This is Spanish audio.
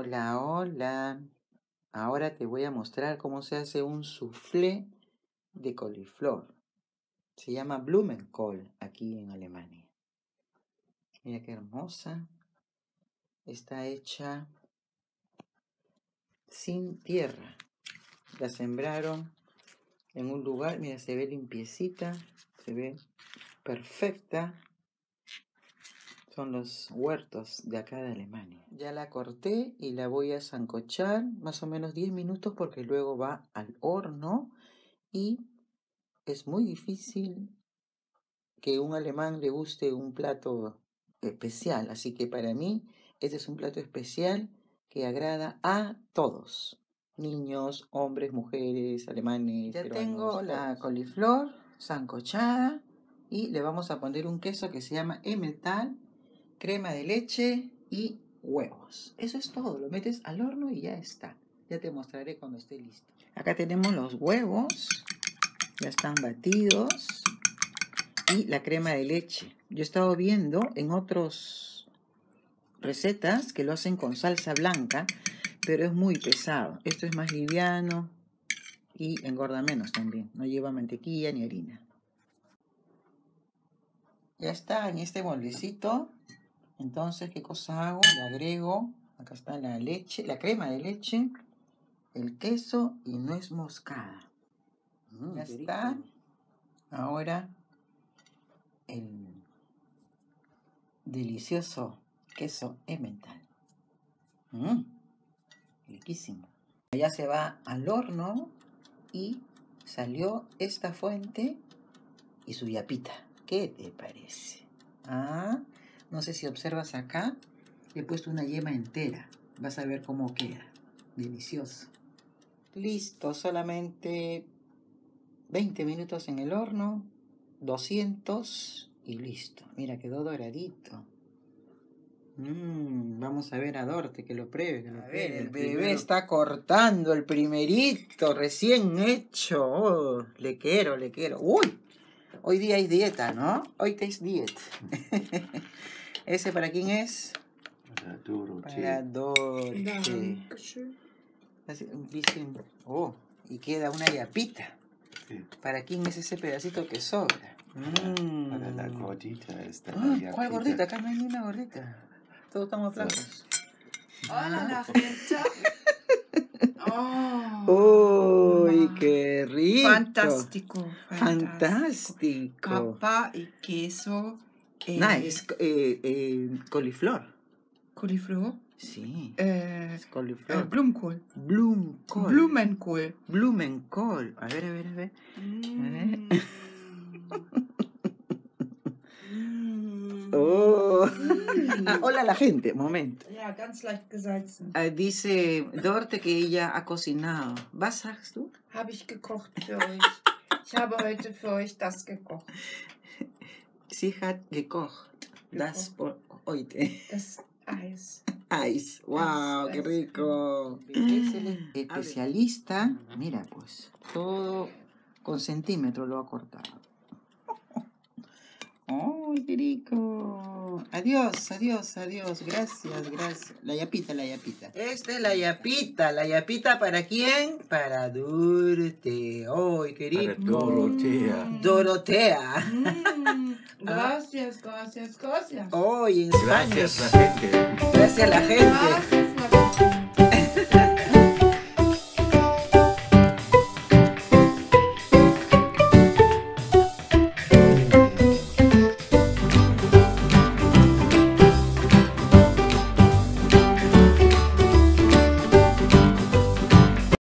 Hola, hola. Ahora te voy a mostrar cómo se hace un soufflé de coliflor. Se llama Blumenkohl aquí en Alemania. Mira qué hermosa. Está hecha sin tierra. La sembraron en un lugar, mira, se ve limpiecita, se ve perfecta. Son los huertos de acá de Alemania. Ya la corté y la voy a sancochar más o menos 10 minutos porque luego va al horno y es muy difícil que un alemán le guste un plato especial. Así que para mí este es un plato especial que agrada a todos. Niños, hombres, mujeres, alemanes, ya peruanos, tengo la coliflor sancochada y le vamos a poner un queso que se llama Emmental, crema de leche y huevos. Eso es todo, lo metes al horno y ya está. Ya te mostraré cuando esté listo. Acá tenemos los huevos, ya están batidos, y la crema de leche. Yo he estado viendo en otras recetas que lo hacen con salsa blanca, pero es muy pesado. Esto es más liviano y engorda menos también. No lleva mantequilla ni harina. Ya está en este moldecito. Entonces, ¿qué cosa hago? Le agrego, acá está la leche, la crema de leche, el queso y nuez moscada. Ya está. Ahora el delicioso queso Emmental. Riquísimo. Ya se va al horno y salió esta fuente y su yapita. ¿Qué te parece? No sé si observas acá, le he puesto una yema entera. Vas a ver cómo queda. Delicioso. Listo, solamente 20 minutos en el horno, 200 y listo. Mira, quedó doradito. Vamos a ver a Dorte que lo pruebe. A ver, el bebé está cortando el primerito, recién hecho. Oh, le quiero. Uy, hoy día hay dieta, ¿no? Hoy es diet. ¿Ese para quién es? Para Dorte. Para Dorte. Dicen, oh, y queda una yapita. Sí. ¿Para quién es ese pedacito que sobra? Para la gordita está la yapita. ¿Cuál gordita? Acá no hay ni una gordita. Todos estamos flacos. Hola, la gente. ¡Uy, qué rico! Fantástico. Papa y queso. Nice. Coliflor. Coliflor. Sí. Es coliflor. Blumenkohl. Blumenkohl. A ver. Hola la gente, momento. Ja, ganz leicht gesalzen. Dice Dorte que ella ha cocinado. ¿Was sagst du? Habe ich gekocht für euch. Ich habe heute für euch das gekocht. Sie hat gekocht. Das por heute. Das Eis. Eis. ¡Wow! ¡Qué rico! Es el especialista. Mira, pues, todo con centímetros lo ha cortado. ¡Ay, qué rico! Adiós. Gracias. La yapita. Esta es la yapita ¿para quién? Para Dorte. ¡Ay, qué rico! Para Dorotea. Gracias. ¡Ay, en España! Gracias la gente. Gracias a la gente.